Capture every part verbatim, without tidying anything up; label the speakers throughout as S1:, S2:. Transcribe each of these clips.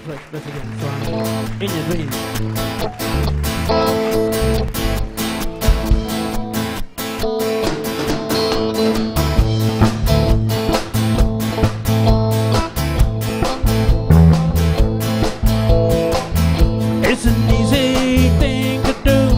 S1: right, let's again. So I'm in your dreams. It's an easy thing to do.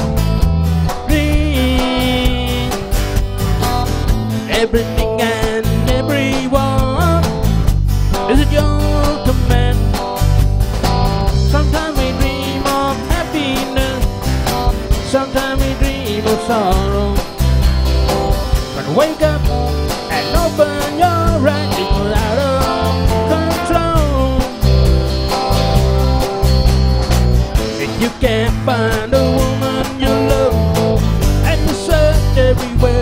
S1: Please, everything and everyone is at your command. Sometimes we dream of happiness, sometimes we dream of sorrow. But wake up and open your eyes, it was out of control. If you can't find a woman you love, and you search everywhere,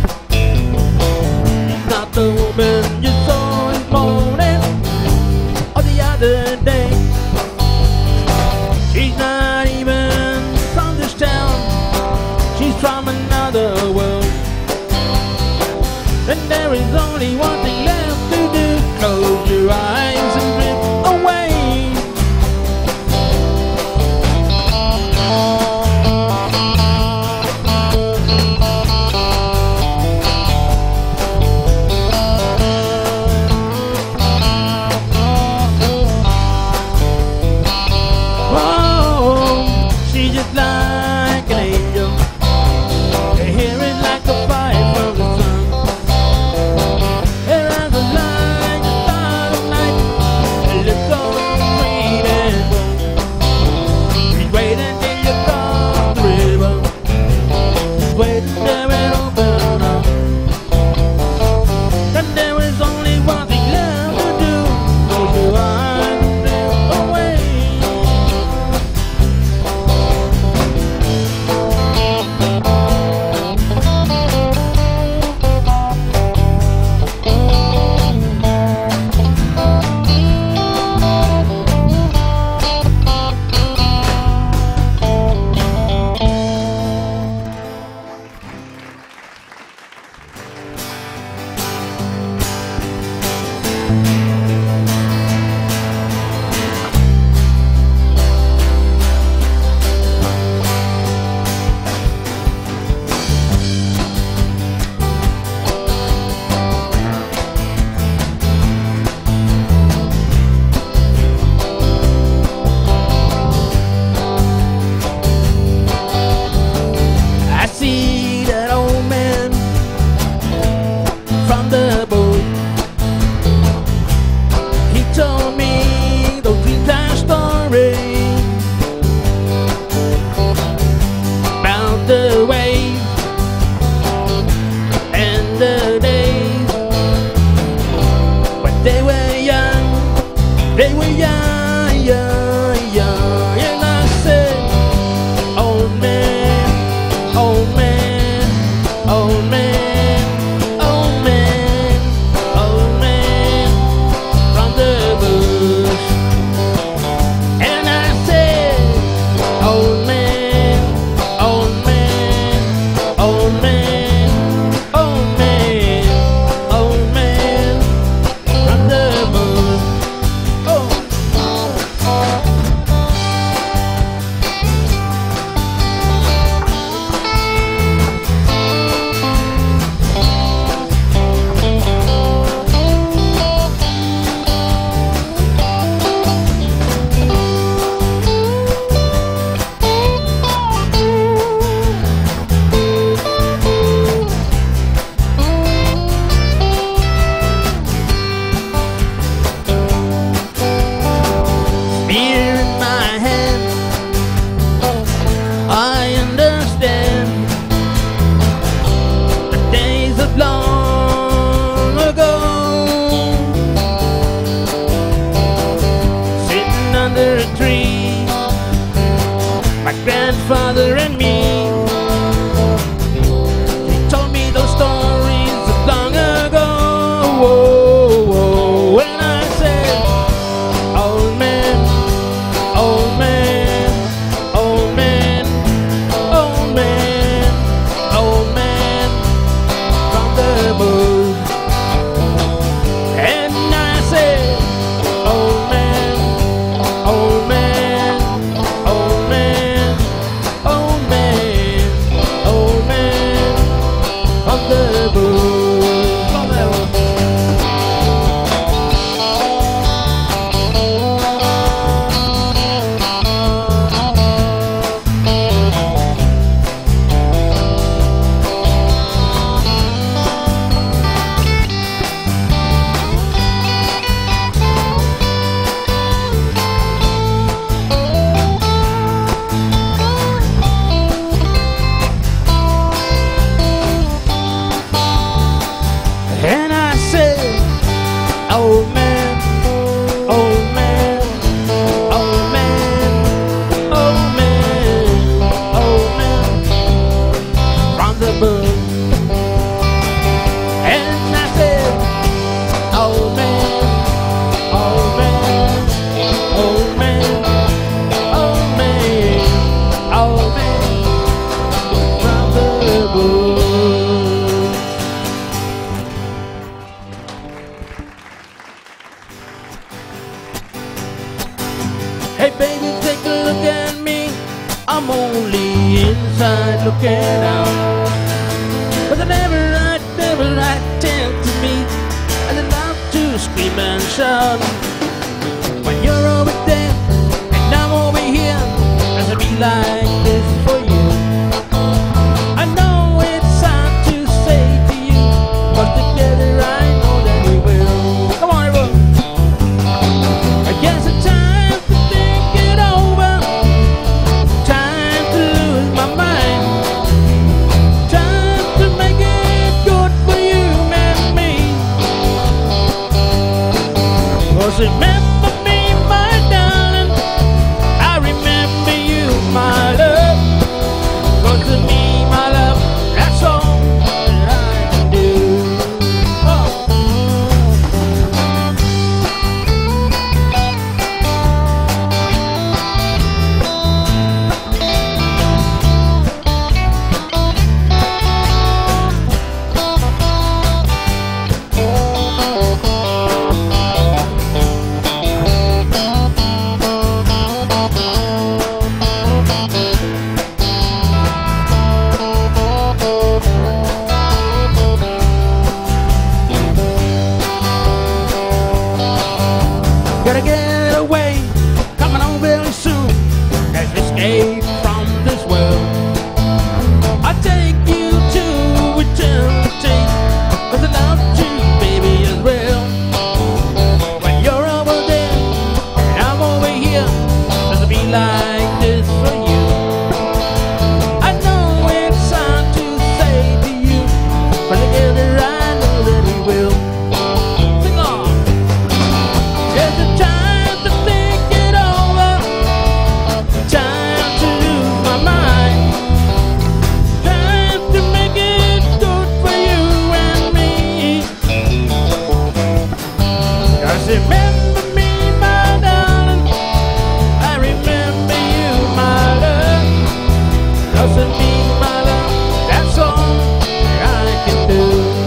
S1: she's not the woman you saw this morning or the other day. She's not even from this town, she's from another world. And there is only one thing left to do: close your eyes and drift away. Oh, she's just like an angel. Her hair is like a fire from the sun. Her eyes are like the start of night. Her lips so sweet and warm. She's waiting till you cross the river. She's waiting till it open up. And there is only one thing left to do: close your eyes and drift away. I see that old man from the boat. He told me those dream-time stories about the waves and the days when they were young, they were young, young, young. And I said, old man, old man, old man, old man, old man from the bush. And I said, old man, old man, old man, old man, old man from the bush. Oh. Spear in my hand, I understand the days of long ago. Sitting under a tree, my grandfather and me, he told me those stories of long ago. Whoa, whoa. And I said, old man, old man, old man, old man, old man from the bush. And I said, old man, Hey baby, take a look at me. I'm only inside looking out. But I never right, never right tend to me. I love to scream and shout. When you're over there and I'm over here, does it be like this for you? I know it's hard to say to you, but together I know that we will. Come on, everyone. I guess it's time to think it over, time to lose my mind, time to make it good for you and me. 'Cause remember me, my darling, I remember you, my love. 'Cause to me, my love, that's all that I can do. Oh. Gotta get away, coming on very soon. Let's escape from this world. I'll take you to eternity, 'cause I love you, baby, is real. When you're over there and I'm over here, does it be like this for you? I know it's hard to say to you, but together I know that we will. Sing on. There's a time to think it over, time to lose my mind, time to make it good for you and me. 'Cause remember me, my darling, I remember you, my love. 'Cause to me, my love, that's all that I can do.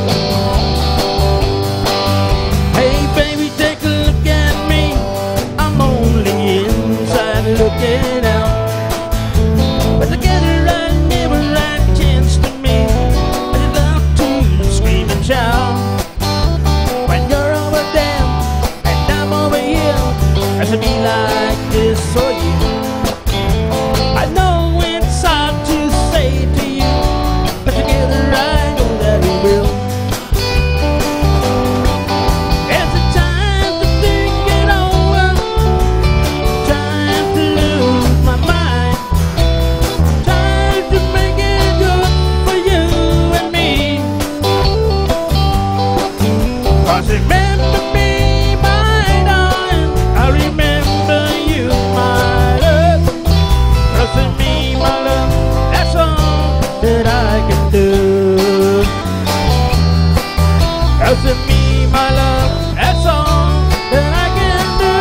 S1: Hey baby, take a look at me. I'm only inside looking out. But together I never had a chance to me. I love to scream and shout. When you're over there and I'm over here, I should be like this for you. I know it's hard to say to you, but together I know that we will. There's a time to think it over, time to lose my mind, time to make it good for you and me. 'Cause remember me, my darling, I remember you, my love. 'Cause to me, my love, that's all that I can do. 'Cause to me, my love, that's all that I can do.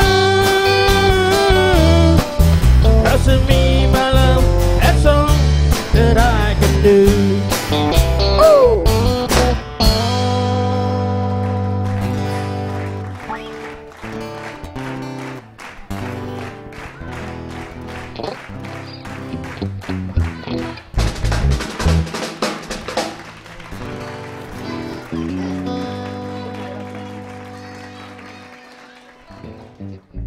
S1: 'Cause to me, my love, that's all that I can do. Woo!
S2: Thank you.